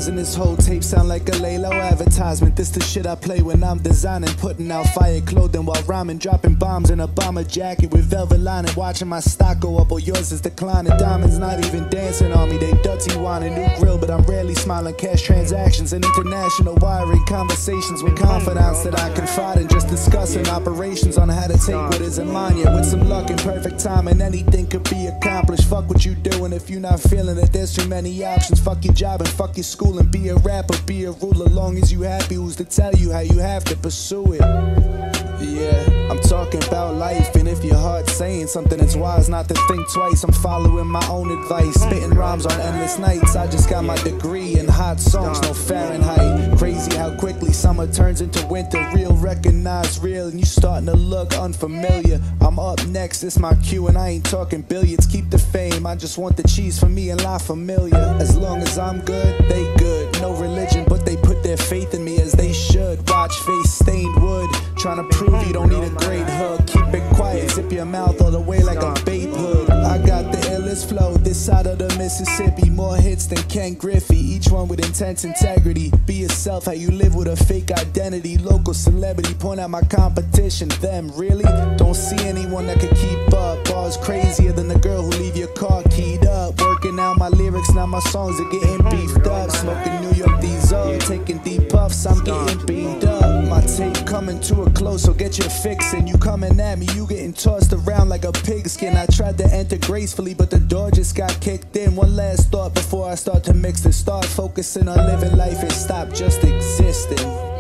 Analyzing this whole tape sound like a Lalo advertisement. This the shit I play when I'm designing, putting out fire clothing while rhyming, dropping bombs in a bomber jacket with velvet lining, watching my stock go up while yours is declining. Diamonds not even dancing on me, they dirty whining. New grill, but I'm rarely smiling. Cash transactions and international wiring, conversations with confidants that I confide in, just discussing operations on how to take what is in mine. Yeah, with some luck and perfect timing, anything could be accomplished. Fuck what you doing if you're not feeling it. There's too many options. Fuck your job and fuck your school and be a rapper, be a ruler. Long as you happy, who's to tell you how you have to pursue it? Yeah, I'm talking about life, and if your heart's saying something, it's wise not to think twice. I'm following my own advice, spitting rhymes on endless nights. I just got my degree in hot songs, no Fahrenheit. Crazy how quickly summer turns into winter. Real, recognize real, and you starting to look unfamiliar. I'm up next, it's my cue, and I ain't talking billiards. Keep the fame, I just want the cheese for me and La Familia. As long as I'm good, they good. No religion, but they put their faith in me as they should. Watch face stained wood, trying to prove you don't need a great hug. Keep it quiet, zip your mouth all the way like a Babe Hood. I got the illest flow this side of the Mississippi. More hits than Ken Griffey, each one with intense integrity. Be yourself, how you live with a fake identity. Local celebrity, point out my competition. Them, really? Don't see anyone that could keep up. Bars crazier than the girl who leave your car keyed up. Working out my lyrics, now my songs are getting beefed up. Smoking New York diesel, taking deep puffs, I'm getting beamed up. My tape coming to a close, so get your fix in. You coming at me, you getting tossed around like a pigskin. I tried to enter gracefully, but the door just got kicked in. One last thought before I start to mix this. Start focusing on living life and stop just existing.